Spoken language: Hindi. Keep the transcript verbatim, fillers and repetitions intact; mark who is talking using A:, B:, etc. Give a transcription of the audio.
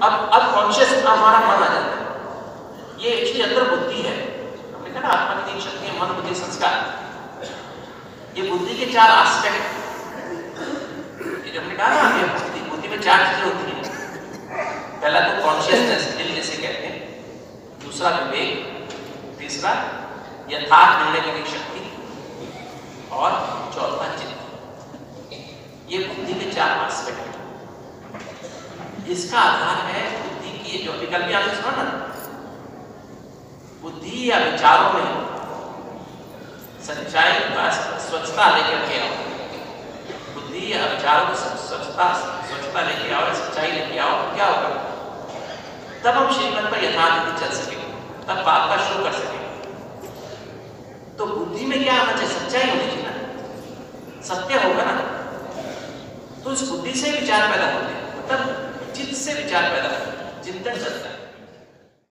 A: अब अब कॉन्शियस हमारा मन आ जाता है। ये एक्चुअली अंदर बुद्धि है। हमने कहा ना आत्मा की तीन शक्ति है, मन बुद्धि संस्कार। ये बुद्धि के चार एस्पेक्ट, ये जो हमने कहा ना ये बुद्धि बुद्धि में चार चीजें होती हैं। पहला तो कॉन्शियसनेस, दिल जिसे कहते हैं, दूसरा विवेक, तीसरा यथार्थ निर्णय करने की शक्ति और चौथा चित्त। ये बुद्धि के चार एस्पेक्ट हैं। इसका आधार है बुद्धि की जो विकल्प आपने सुना ना, बुद्धि या विचारों में सच्चाई का स्वच्छता लेकर के आओ। बुद्धि या विचारों की स्वच्छता स्वच्छता लेके आओ, सच्चाई लेके आओ, तो क्या होगा? तब हम श्रीमत पर यथार्थ चल सकेंगे, तब बात का शो कर सकेंगे। तो बुद्धि में क्या आना चाहिए? सच्चाई होनी चाहिए ना, सत्य होगा ना, तो इस बुद्धि से विचार पैदा होते हैं, मतलब चित्त से विचार पैदा होते हैं, चिंतन चलता है।